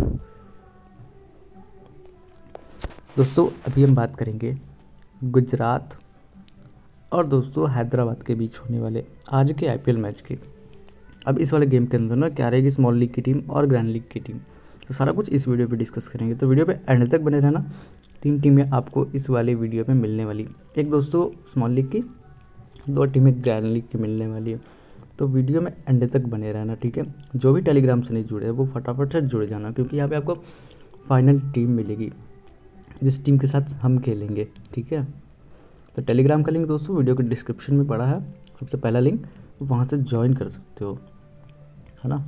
दोस्तों अभी हम बात करेंगे गुजरात और दोस्तों हैदराबाद के बीच होने वाले आज के आईपीएल मैच की। अब इस वाले गेम के अंदर ना क्या रहेगी स्मॉल लीग की टीम और ग्रैंड लीग की टीम, तो सारा कुछ इस वीडियो पे डिस्कस करेंगे। तो वीडियो पे एंड तक बने रहना। 3 टीमें आपको इस वाले वीडियो में मिलने वाली, एक दोस्तों स्मॉल लीग की, 2 टीमें ग्रैंड लीग की मिलने वाली है। तो वीडियो में एंड तक बने रहना, ठीक है। जो भी टेलीग्राम से नहीं जुड़े वो फटाफट से जुड़ जाना, क्योंकि यहाँ पे आपको फाइनल टीम मिलेगी जिस टीम के साथ हम खेलेंगे, ठीक है। तो टेलीग्राम का लिंक दोस्तों वीडियो के डिस्क्रिप्शन में पड़ा है, सबसे पहला लिंक, वहाँ से ज्वाइन कर सकते हो, है ना।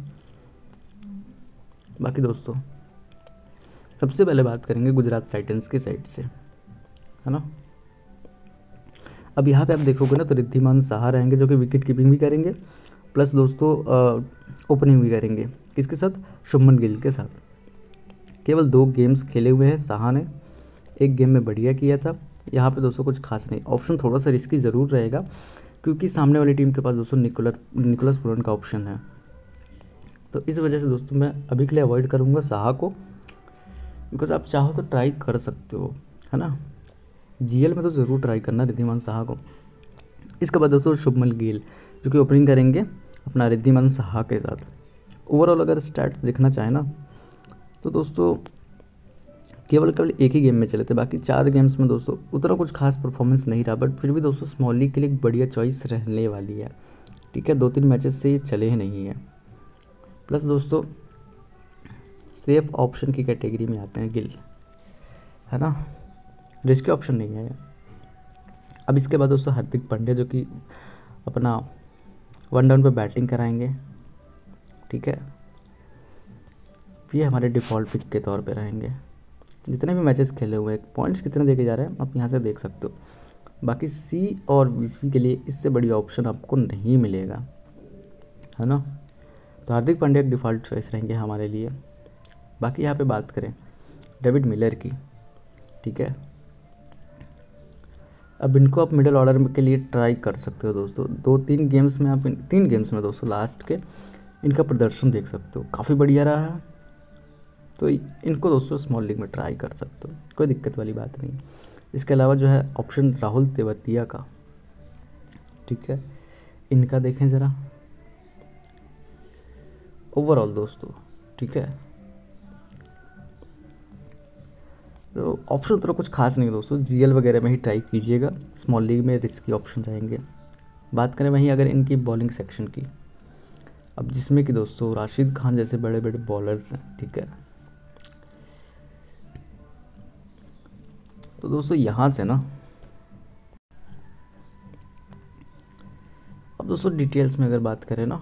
बाकी दोस्तों सबसे पहले बात करेंगे गुजरात टाइटंस की साइड से, है ना। अब यहाँ पे आप देखोगे ना तो रिद्धिमान साहा रहेंगे जो कि विकेट कीपिंग भी करेंगे, प्लस दोस्तों ओपनिंग भी करेंगे। किसके साथ? शुभमन गिल के साथ। केवल 2 गेम्स खेले हुए हैं साहा ने, एक गेम में बढ़िया किया था। यहाँ पे दोस्तों कुछ खास नहीं, ऑप्शन थोड़ा सा रिस्की ज़रूर रहेगा, क्योंकि सामने वाली टीम के पास दोस्तों निकोलस पुरन का ऑप्शन है। तो इस वजह से दोस्तों मैं अभी के लिए अवॉइड करूँगा साहा को, बिकॉज आप चाहो तो ट्राई कर सकते हो, है ना। जीएल में तो ज़रूर ट्राई करना रिद्धिमान साहा को। इसके बाद दोस्तों शुभमन गिल जो कि ओपनिंग करेंगे अपना रिद्धिमान साहा के साथ। ओवरऑल अगर स्टैट देखना चाहे ना तो दोस्तों केवल एक ही गेम में चले थे, बाकी 4 गेम्स में दोस्तों उतना कुछ खास परफॉर्मेंस नहीं रहा, बट फिर भी दोस्तों स्मॉल लीग के लिए एक बढ़िया चॉइस रहने वाली है, ठीक है। 2-3 मैचेस से ये चले ही नहीं है। प्लस दोस्तों सेफ ऑप्शन की कैटेगरी में आते हैं गिल, है ना, रिस्की ऑप्शन नहीं है। अब इसके बाद दोस्तों हार्दिक पांड्या जो कि अपना 1 डाउन पे बैटिंग कराएंगे, ठीक है। ये हमारे डिफ़ॉल्ट पिक के तौर पे रहेंगे। जितने भी मैचेस खेले हुए हैं, पॉइंट्स कितने देके जा रहे हैं आप यहाँ से देख सकते हो। बाकी सी और वीसी के लिए इससे बड़ी ऑप्शन आपको नहीं मिलेगा, है ना। तो हार्दिक पांड्या एक डिफ़ॉल्ट चॉइस रहेंगे हमारे लिए। बाकी यहाँ पे बात करें डेविड मिलर की, ठीक है। अब इनको आप मिडिल ऑर्डर के लिए ट्राई कर सकते हो दोस्तों। 2-3 गेम्स में आप 3 गेम्स में दोस्तों लास्ट के इनका प्रदर्शन देख सकते हो, काफ़ी बढ़िया रहा है। तो इनको दोस्तों स्मॉल लीग में ट्राई कर सकते हो, कोई दिक्कत वाली बात नहीं। इसके अलावा जो है ऑप्शन राहुल तेवतिया का, ठीक है, इनका देखें ज़रा ओवरऑल दोस्तों, ठीक है। तो ऑप्शन उतना कुछ खास नहीं है दोस्तों, जीएल वगैरह में ही ट्राई कीजिएगा, स्मॉल लीग में रिस्की ऑप्शन रहेंगे। बात करें वहीं अगर इनकी बॉलिंग सेक्शन की, अब जिसमें कि दोस्तों राशिद खान जैसे बड़े बड़े बॉलर्स हैं, ठीक है। तो दोस्तों यहाँ से ना अब दोस्तों डिटेल्स में अगर बात करें ना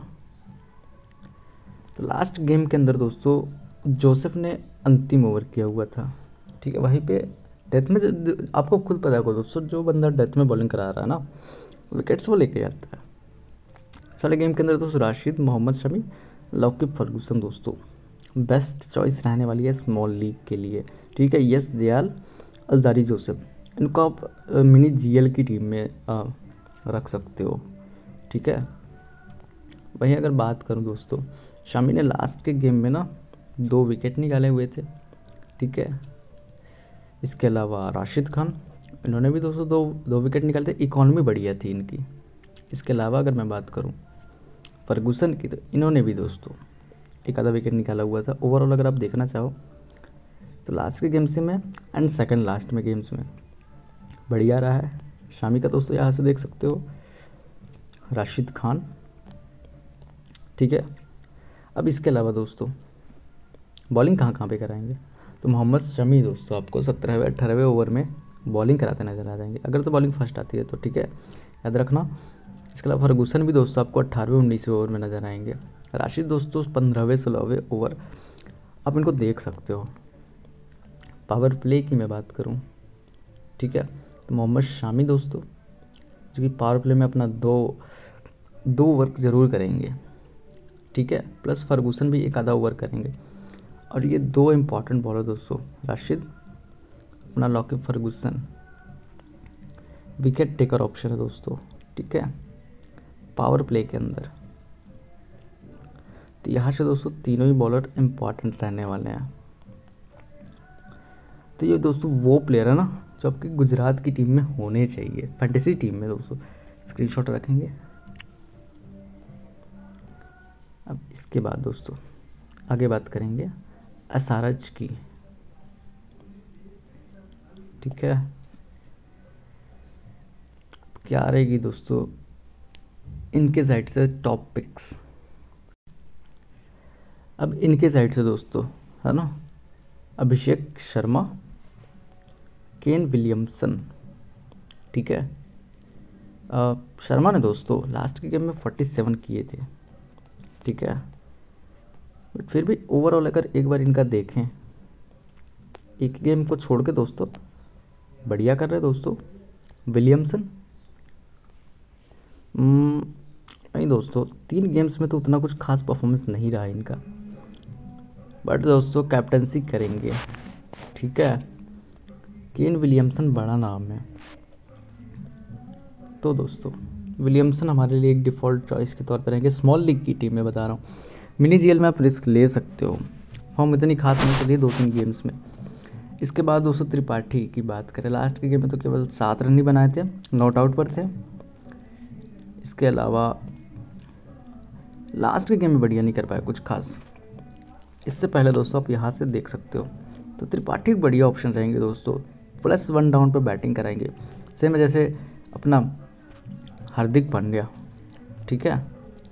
तो लास्ट गेम के अंदर दोस्तों जोसेफ ने अंतिम ओवर किया हुआ था, ठीक है। वहीं पे डेथ में आपको खुद पता होगा दोस्तों, जो बंदा डेथ में बॉलिंग करा रहा है ना विकेट्स वो लेके जाता है। साले गेम के अंदर दोस्तों राशिद, मोहम्मद शमी, लॉकी फर्गूसन दोस्तों बेस्ट चॉइस रहने वाली है स्मॉल लीग के लिए, ठीक है। यस दयाल, अलजारी जोसेफ, इनको आप मिनी जीएल की टीम में रख सकते हो, ठीक है। वहीं अगर बात करूं दोस्तों, शामी ने लास्ट के गेम में ना 2 विकेट निकाले हुए थे, ठीक है। इसके अलावा राशिद खान, इन्होंने भी दोस्तों दो विकेट निकाले थे, इकॉनमी बढ़िया थी इनकी। इसके अलावा अगर मैं बात करूं फर्गूसन की, तो इन्होंने भी दोस्तों एक आधा विकेट निकाला हुआ था। ओवरऑल अगर आप देखना चाहो तो लास्ट के गेम्स में एंड सेकंड लास्ट में गेम्स में बढ़िया रहा है शामी का दोस्तों, यहाँ से देख सकते हो राशिद खान, ठीक है। अब इसके अलावा दोस्तों बॉलिंग कहाँ पे कराएंगे, तो मोहम्मद शमी दोस्तों आपको 17वें 18वें ओवर में बॉलिंग कराते नजर आ जाएंगे, अगर तो बॉलिंग फर्स्ट आती है तो, ठीक है, याद रखना। इसके अलावा फर्गूसन भी दोस्तों आपको 18वें 19वें ओवर में नजर आएंगे। राशिद दोस्तों 15वें 16वें ओवर आप इनको देख सकते हो। पावर प्ले की मैं बात करूं, ठीक है, तो मोहम्मद शामी दोस्तों जो कि पावर प्ले में अपना दो ओवर ज़रूर करेंगे, ठीक है। प्लस फर्गूसन भी एक आधा ओवर करेंगे। और ये 2 इम्पॉर्टेंट बॉलर दोस्तों राशिद, अपना Lockie Ferguson wicket taker option है दोस्तों, ठीक है, पावर प्ले के अंदर। तो यहाँ से दोस्तों तीनों ही बॉलर इम्पॉर्टेंट रहने वाले हैं, तो ये दोस्तों वो प्लेयर है ना जो आपकी गुजरात की टीम में होने चाहिए, फैंटेसी टीम में दोस्तों। स्क्रीनशॉट रखेंगे। अब इसके बाद दोस्तों आगे बात करेंगे एसआरएच की, ठीक है। क्या रहेगी दोस्तों इनके साइड से टॉप पिक्स? अब इनके साइड से दोस्तों है ना अभिषेक शर्मा, केन विलियमसन, ठीक है। शर्मा ने दोस्तों लास्ट के गेम में 47 किए थे, ठीक है। बट फिर भी ओवरऑल अगर एक बार इनका देखें, एक गेम को छोड़ के दोस्तों बढ़िया कर रहे दोस्तों। विलियमसन नहीं दोस्तों, 3 गेम्स में तो उतना कुछ खास परफॉर्मेंस नहीं रहा इनका, बट दोस्तों कैप्टनसी करेंगे, ठीक है। केन विलियमसन बड़ा नाम है, तो दोस्तों विलियमसन हमारे लिए एक डिफ़ॉल्ट चॉइस के तौर पर रहेंगे। स्मॉल लीग की टीम में बता रहा हूँ, मिनी जीएल में आप रिस्क ले सकते हो, फॉर्म इतनी खास नहीं चली 2-3 गेम्स में। इसके बाद दोस्तों त्रिपाठी की बात करें, लास्ट के गेम में तो केवल 7 रन ही बनाए थे, नॉट आउट पर थे। इसके अलावा लास्ट के गेम में बढ़िया नहीं कर पाया कुछ खास। इससे पहले दोस्तों आप यहाँ से देख सकते हो, तो त्रिपाठी एक बढ़िया ऑप्शन रहेंगे दोस्तों। +1 डाउन पे बैटिंग कराएंगे, सेम जैसे अपना हार्दिक पांड्या, ठीक है।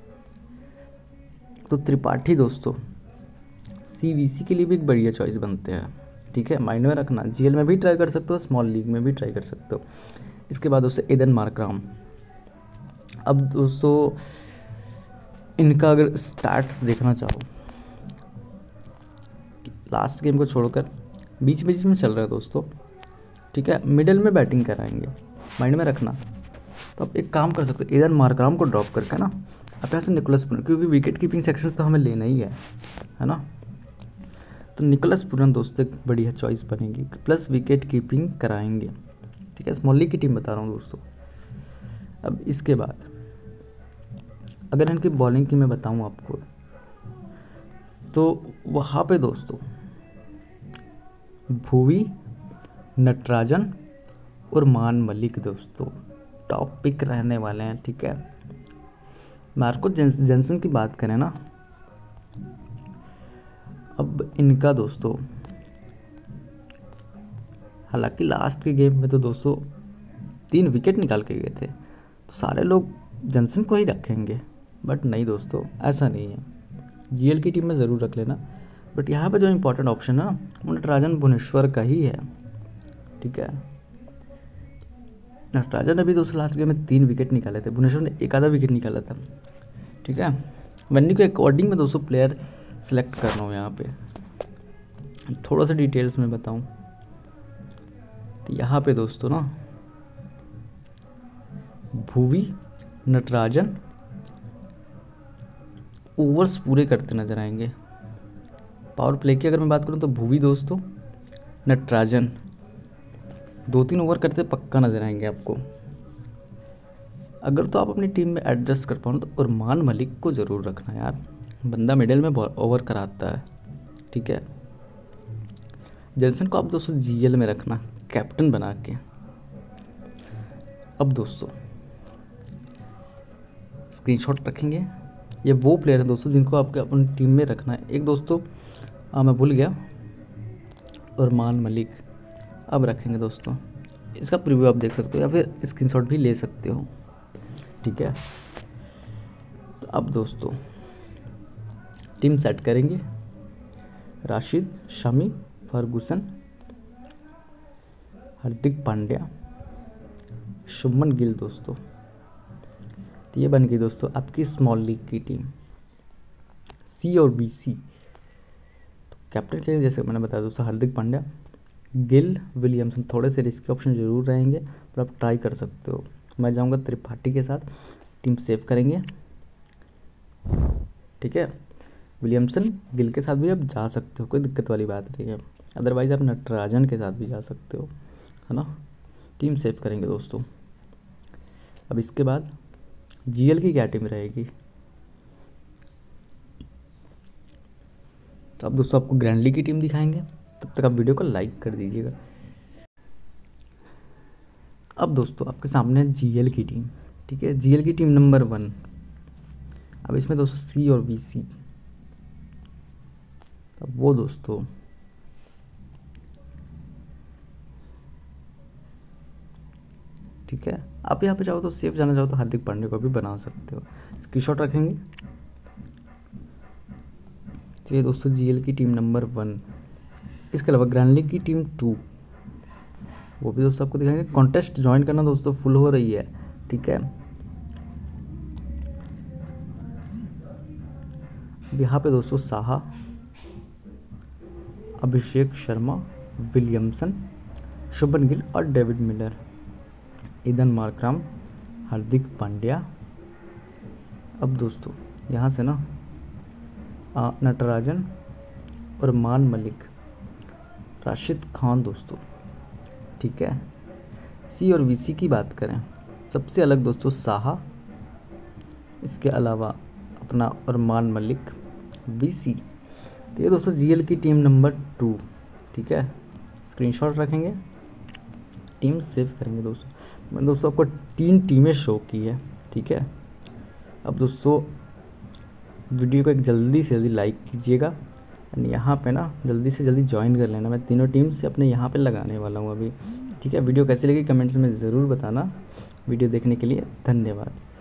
तो त्रिपाठी दोस्तों सीवीसी के लिए भी एक बढ़िया चॉइस बनते हैं, ठीक है। माइंड में रखना, जीएल में भी ट्राई कर सकते हो, स्मॉल लीग में भी ट्राई कर सकते हो। इसके बाद दोस्तों एडन मार्कराम। अब दोस्तों इनका अगर स्टैट्स देखना चाहो, लास्ट गेम को छोड़कर बीच बीच में चल रहा है दोस्तों, ठीक है। मिडिल में बैटिंग कराएंगे, माइंड में रखना। तो आप एक काम कर सकते हो, एडन मार्कराम को ड्रॉप करके ना आप यहाँ से निकोलस पूरन, क्योंकि विकेट कीपिंग सेक्शंस तो हमें लेना ही है ना। तो निकोलस पूरन दोस्तों एक बढ़िया चॉइस बनेगी, प्लस विकेट कीपिंग कराएंगे, ठीक है। स्मॉल लीग की टीम बता रहा हूँ दोस्तों। अब इसके बाद अगर इनकी बॉलिंग की मैं बताऊँ आपको, तो वहाँ पे दोस्तों भुवी, नटराजन और मान मलिक दोस्तों टॉप पिक रहने वाले हैं, ठीक है। मार्को जेंसन की बात करें ना, अब इनका दोस्तों हालांकि लास्ट के गेम में तो दोस्तों 3 विकेट निकाल के गए थे, तो सारे लोग जेंसन को ही रखेंगे, बट नहीं दोस्तों ऐसा नहीं है। जीएल की टीम में ज़रूर रख लेना, बट यहाँ पे जो इम्पोर्टेंट ऑप्शन है ना वो नटराजन भुवनेश्वर का ही है, ठीक है। नटराजन ने भी दोस्तों लास्ट गेम में 3 विकेट निकाले थे, भुवनेश्वर ने एक आधा विकेट निकाला था, ठीक है। वेन्यू के अकॉर्डिंग में दोस्तों प्लेयर सेलेक्ट कर रहा हूँ यहाँ पे। थोड़ा सा डिटेल्स में बताऊँ तो यहाँ पे दोस्तों ना भुवी, नटराजन ओवर्स पूरे करते नजर आएंगे। पावर प्ले की अगर मैं बात करूँ तो भुवी दोस्तों, नटराजन 2-3 ओवर करते पक्का नजर आएंगे आपको। अगर तो आप अपनी टीम में एडजस्ट कर पाओ तो उरमान मलिक को ज़रूर रखना यार, बंदा मिडिल में ओवर कराता है, ठीक है। जेंसन को आप दोस्तों जीएल में रखना कैप्टन बना के। अब दोस्तों स्क्रीनशॉट रखेंगे, ये वो प्लेयर हैं दोस्तों जिनको आपके अपनी टीम में रखना है। एक दोस्तों मैं भूल गया, उरमान मलिक अब रखेंगे दोस्तों। इसका प्रीव्यू आप देख सकते हो या फिर स्क्रीनशॉट भी ले सकते हो, ठीक है। तो अब दोस्तों टीम सेट करेंगे, राशिद, शमी, फर्गूसन, हार्दिक पांड्या, शुभमन गिल दोस्तों। तो ये बन गई दोस्तों आपकी स्मॉल लीग की टीम, सी और बीसी। कैप्टन चेंज जैसे मैंने बताया दोस्तों, हार्दिक पांड्या, गिल, विलियमसन थोड़े से रिस्की ऑप्शन जरूर रहेंगे पर आप ट्राई कर सकते हो। मैं जाऊंगा त्रिपाठी के साथ, टीम सेव करेंगे, ठीक है। विलियमसन, गिल के साथ भी आप जा सकते हो, कोई दिक्कत वाली बात नहीं है। अदरवाइज़ आप नटराजन के साथ भी जा सकते हो, है ना। टीम सेव करेंगे दोस्तों। अब इसके बाद जीएल की क्या टीम रहेगी, तो अब दोस्तों आपको ग्रैंड लीग की टीम दिखाएंगे। तब तक आप वीडियो को लाइक कर दीजिएगा। अब दोस्तों आपके सामने है जीएल की टीम, ठीक है, जीएल की टीम नंबर 1। अब इसमें दोस्तों सी और वीसी, अब वो दोस्तों ठीक है, आप यहाँ पे चाहो तो सेफ जाना चाहो तो हार्दिक पांड्या को भी बना सकते हो, स्क्रीनशॉट रखेंगे। तो ये दोस्तों जीएल की टीम नंबर 1। इसके अलावा ग्रैंड लीग की टीम 2, वो भी दोस्तों आपको दिखाएंगे। कॉन्टेस्ट ज्वाइन करना दोस्तों फुल हो रही है, ठीक है। यहाँ पे दोस्तों साहा, अभिषेक शर्मा, विलियमसन, शुभन गिल और David Miller, Aiden Markram, Hardik Pandya. अब दोस्तों यहाँ से ना नटराजन और मान मलिक, राशिद खान दोस्तों, ठीक है। सी और वीसी की बात करें, सबसे अलग दोस्तों साहा, इसके अलावा अपना अरमान मलिक, वीसी। तो ये दोस्तों जीएल की टीम नंबर 2, ठीक है, स्क्रीनशॉट रखेंगे, टीम सेव करेंगे दोस्तों। मैंने दोस्तों आपको 3 टीमें शो की है, ठीक है। अब दोस्तों वीडियो को एक जल्दी से जल्दी लाइक कीजिएगा एंड यहाँ पे ना जल्दी से जल्दी ज्वाइन कर लेना। मैं तीनों टीम से अपने यहाँ पे लगाने वाला हूँ अभी, ठीक है। वीडियो कैसी लगी कमेंट्स में ज़रूर बताना। वीडियो देखने के लिए धन्यवाद।